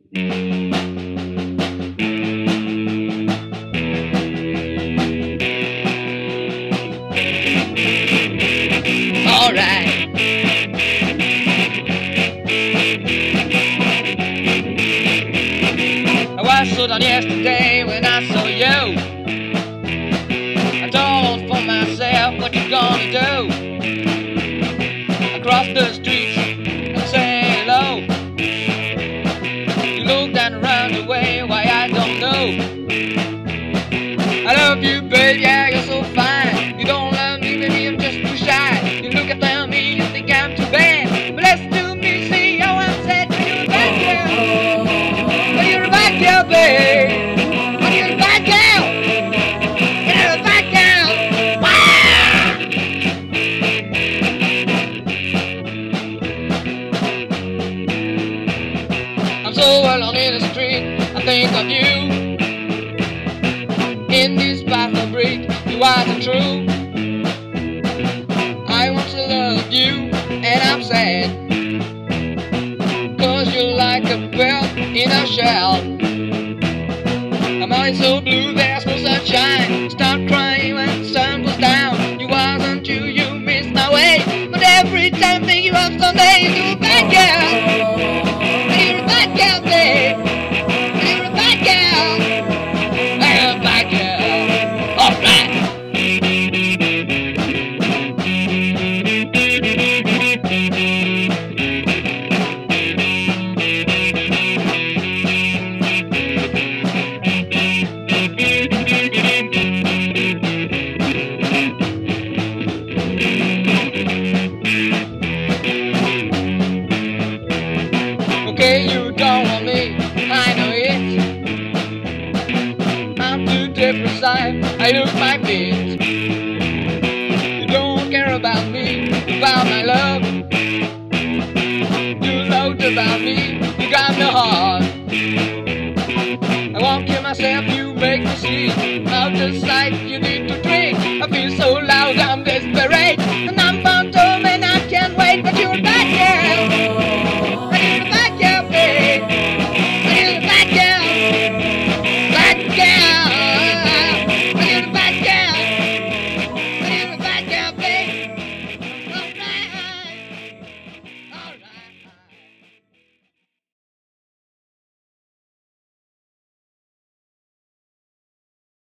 Alright. I was so down yesterday when I saw you. I thought for myself, what you gonna do? I crossed the streets and say hello. You looked and ran away, why I don't know. I love you, babe, yeah, you're so fine. You don't love me, baby, I'm just too shy. You look at me, you think I'm too bad. But let's do me, see how I'm sad. But you're a bad girl. But you're a bad girl, babe. But you're a bad girl. You're a bad girl. Ah! I'm so alone in the street, I think of you. In this path of break, you wasn't true. I want to love you, and I'm sad, 'cause you're like a bird in a shell. I'm always so blue, there's no sunshine. Start crying when the sun goes down. You wasn't you missed my way. But every time I think you up someday, you're a bad girl. You're a bad girl, babe. You're a bad girl. You're a bad girl. Alright. Okay, you don't want me, I know it. I'm too deep inside, I look my feet. You don't care about me, about my love. You know about